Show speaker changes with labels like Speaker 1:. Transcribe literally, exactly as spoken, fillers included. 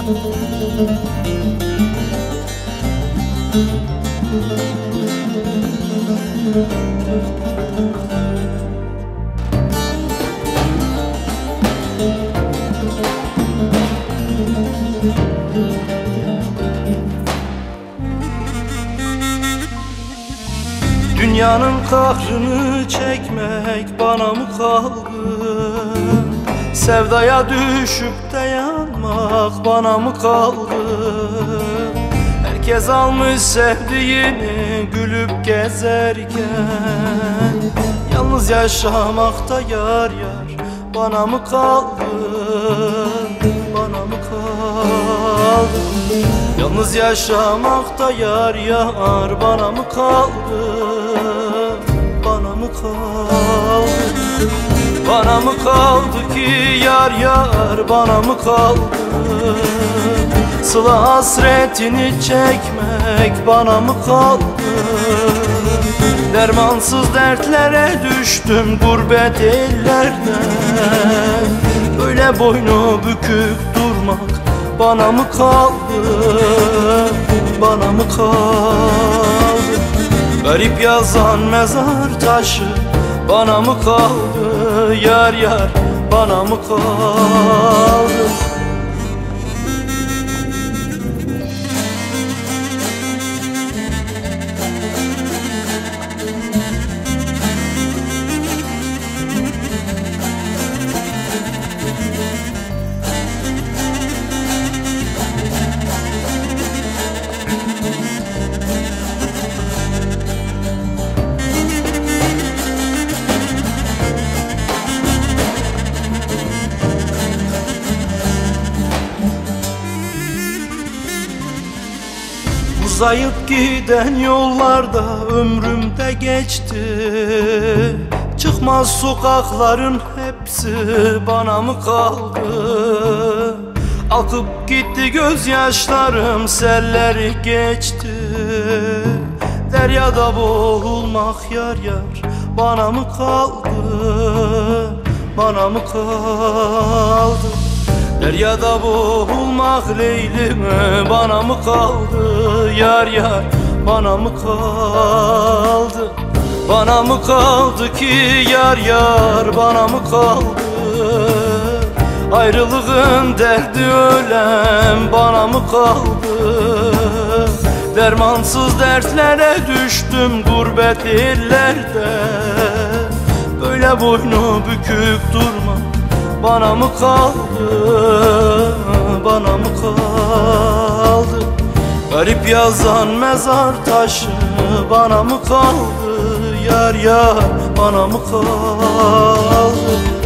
Speaker 1: Dünyanın kahrını çekmek bana mı kaldı? Sevdaya düşüp de yanmak bana mı kaldı? Herkes almış sevdiğini gülüp gezerken, yalnız yaşamakta yar yar bana mı kaldı? Bana mı kaldı? Yalnız yaşamakta yar yar bana mı kaldı? Bana mı kaldı? Bana mı kaldı ki yar yar bana mı kaldı? Sıla hasretini çekmek bana mı kaldı? Dermansız dertlere düştüm gurbet ellerde. Böyle boynu bükük durmak bana mı kaldı? Bana mı kaldı? Garip yazan mezar taşı bana mı kaldı? Yar yar bana mı kaldı? Uzayıp giden yollarda ömrümde geçti. Çıkmaz sokakların hepsi bana mı kaldı? Akıp gitti gözyaşlarım, selleri geçti. Deryada boğulmak yar yar bana mı kaldı? Bana mı kaldı? Deryada boğulmak leylime bana mı kaldı? Yar yar bana mı kaldı? Bana mı kaldı ki yar yar bana mı kaldı? Ayrılığın derdi ölem bana mı kaldı? Dermansız dertlere düştüm gurbet illerde. Böyle boynu bükük durma bana mı kaldı? Bana mı kaldı? Garip yazan mezar taşı bana mı kaldı? Yar yar bana mı kaldı?